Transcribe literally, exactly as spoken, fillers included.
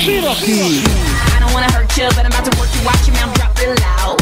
Cherokee. I don't wanna hurt you, but I'm about to work you, watch your mouth drop real loud.